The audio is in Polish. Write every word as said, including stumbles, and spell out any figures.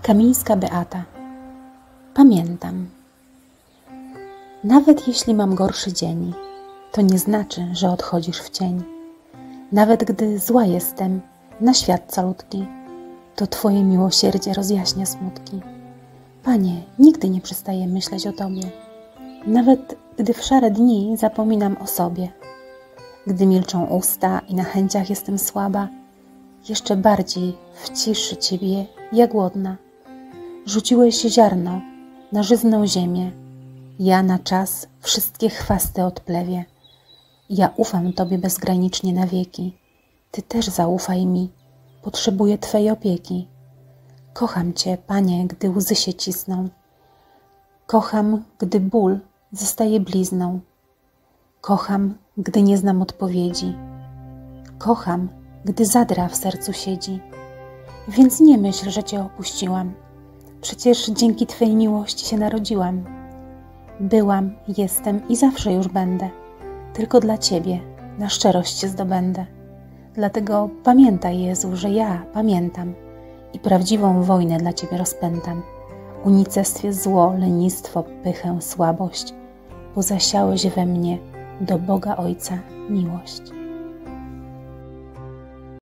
Kamińska Beata. Pamiętam. Nawet jeśli mam gorszy dzień, to nie znaczy, że odchodzisz w cień. Nawet gdy zła jestem na świat calutki, to Twoje miłosierdzie rozjaśnia smutki. Panie, nigdy nie przestaję myśleć o Tobie. Nawet gdy w szare dni zapominam o sobie. Gdy milczą usta i na chęciach jestem słaba, jeszcze bardziej w ciszy Ciebie ja głodna. Rzuciłeś ziarno na żyzną ziemię, ja na czas wszystkie chwasty odplewię. Ja ufam Tobie bezgranicznie na wieki, Ty też zaufaj mi, potrzebuję Twej opieki. Kocham Cię, Panie, gdy łzy się cisną, kocham, gdy ból zostaje blizną, kocham, gdy nie znam odpowiedzi, kocham, gdy zadra w sercu siedzi. Więc nie myśl, że Cię opuściłam, przecież dzięki Twej miłości się narodziłam. Byłam, jestem i zawsze już będę, tylko dla Ciebie na szczerość się zdobędę. Dlatego pamiętaj, Jezu, że ja pamiętam i prawdziwą wojnę dla Ciebie rozpętam. Unicestwię zło, lenistwo, pychę, słabość, bo zasiałeś we mnie do Boga Ojca miłość.